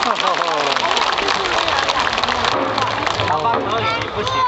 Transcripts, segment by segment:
打发可以不行。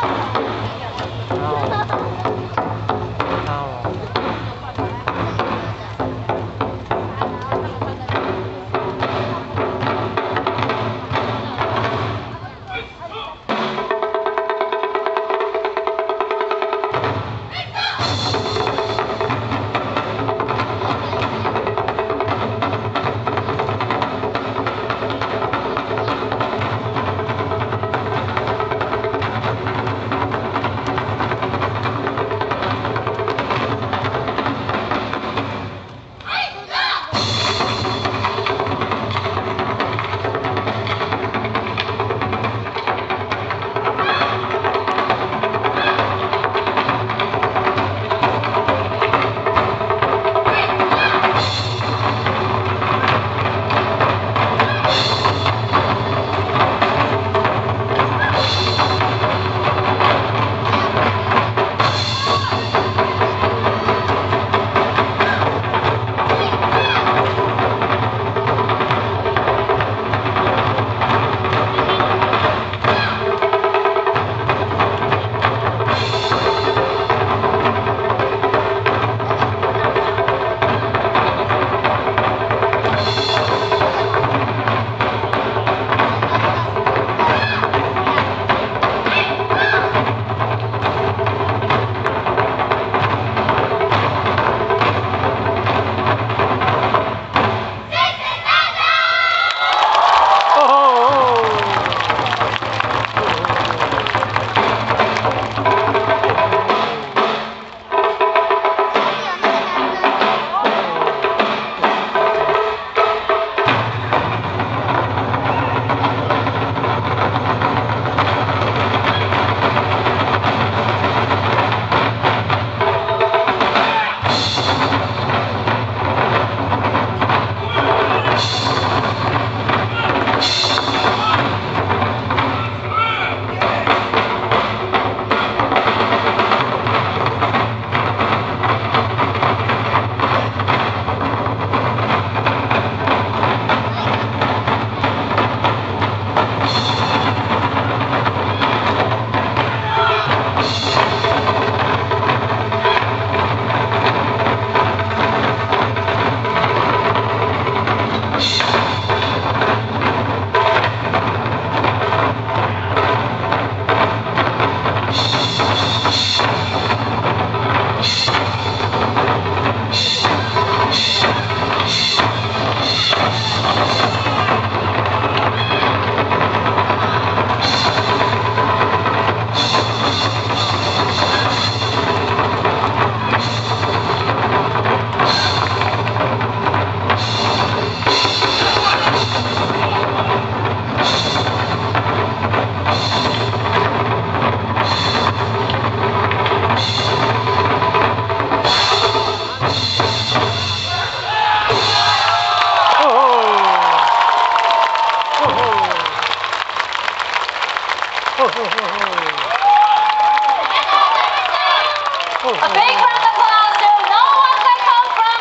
A big round of applause to No One That Come from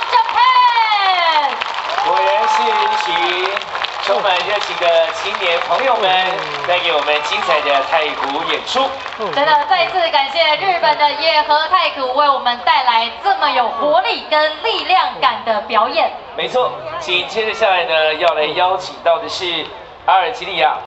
Japan。 果然是一群充满热情的青年朋友们，带给我们精彩的太鼓演出。 真的，再次感谢日本的野和太鼓为我们带来这么有活力跟力量感的表演。 没错，紧接着下来呢，要来邀请到的是阿尔及利亚